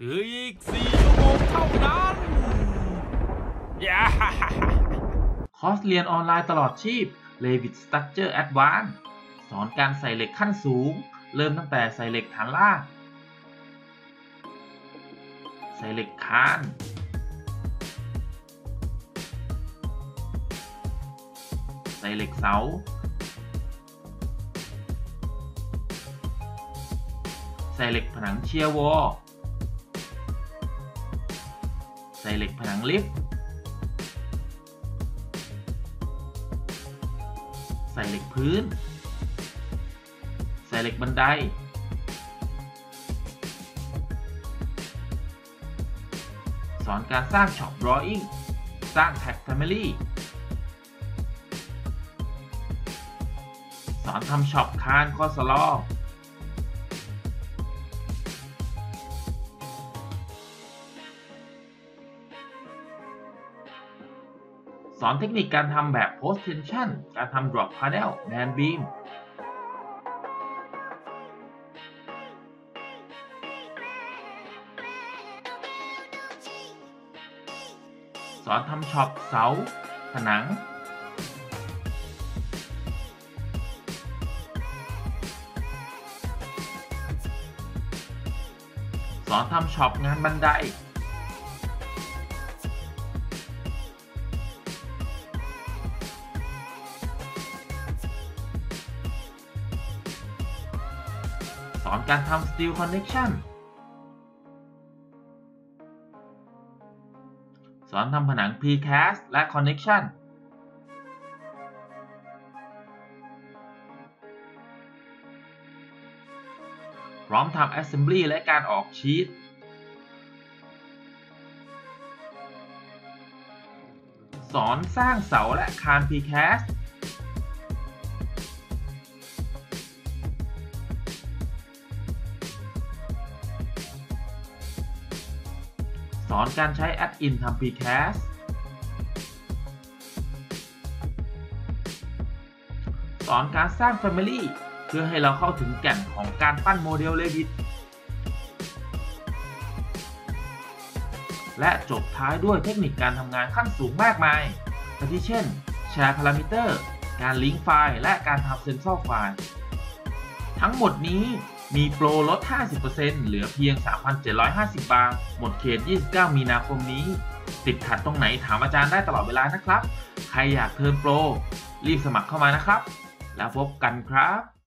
เหลืออีก4 ชั่วโมงเท่านั้นย่าคอร์สเรียนออนไลน์ตลอดชีพ Revit Structure Advanced สอนการใส่เหล็กขั้นสูง เริ่มตั้งแต่ใส่เหล็กฐานล่าง ใส่เหล็กคาน ใส่เหล็กเสา ใส่เหล็กผนังเชียร์วอล ใส่เหล็กผนังลิฟต์ ใส่เหล็กพื้น ใส่เหล็กบันได สอนการสร้างช็อป drawing สร้างแท็ก family สอนทำช็อปคานคอสลอสอนเทคนิคการทำแบบ post tension การทำ drop panel man beam สอนทำช็อปเสาผนัง สอนทำช็อปงานบันได สอนการทำ Steel Connection สอนทำผนัง Precast และ Connection พร้อมทำ Assembly และการออกชีท สอนสร้างเสาและคาน Precast สอนการใช้ Add-in ทำ Precast สอนการสร้าง Family เพื่อให้เราเข้าถึงแก่นของการปั้นโมเดล Revit และจบท้ายด้วยเทคนิคการทำงานขั้นสูงมากมายอาทิเช่น Share Parameter การลิงก์ไฟล์และการทำ Sensor ไฟล์ทั้งหมดนี้มีโปรลด 50% เหลือเพียง 3,750 บาท หมดเขต 29 มีนาคมนี้ ติดขัดตรงไหนถามอาจารย์ได้ตลอดเวลานะครับ ใครอยากเทิร์นโปร รีบสมัครเข้ามานะครับ แล้วพบกันครับ